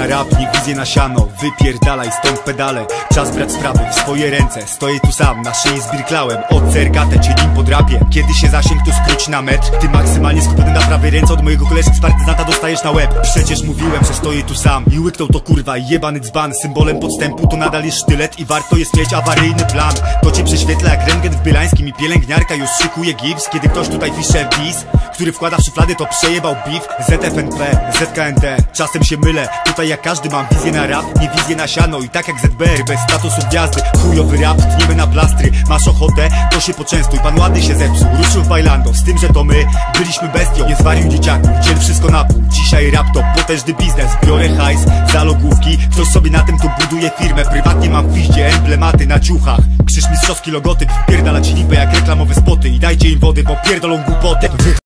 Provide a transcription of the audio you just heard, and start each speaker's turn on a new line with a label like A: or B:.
A: na rap, nie wizję na siano. Wypierdalaj stąd pedale, czas brać sprawy w swoje ręce. Stoję tu sam, na szyi zbirklałem od CRKT, czyli po drapie. Kiedy się zasięg tu skróci na metr, ty maksymalnie skupiony na prawej ręce. Od mojego koleżki z partyzanta dostajesz na łeb. Przecież mówiłem, że stoję tu sam i łyknął to kurwa jebany dzban. Symbolem podstępu to nadal jest sztylet i warto jest mieć awaryjny plan. To cię prześwietla jak rentgen w Bielańskim i pielęgniarka już szykuje gips. Kiedy ktoś tutaj pisze dis, który wkłada w szuflady, to przejebał beef. ZFNP, ZKNT, czasem się mylę. Tutaj jak każdy mam wizję na rap, nie wizję na siano. I tak jak ZBR, bez statusu gwiazdy. Chujowy rap, tniemy na plastry. Masz ochotę? To się poczęstuj. Pan ładny się zepsuł, ruszył w bailando. Z tym, że to my byliśmy bestią. Nie zwarił dzieciaku, dziel wszystko na pół. Dzisiaj rap to potężny biznes. Biorę hajs za logówki. Ktoś sobie na tym tu buduje firmę. Prywatnie mam w piździe emblematy na ciuchach. Krzyż mistrzowski logotyp, wpierdala ci lipę jak reklamowe spoty. I dajcie im wody, bo pierdolą głupoty.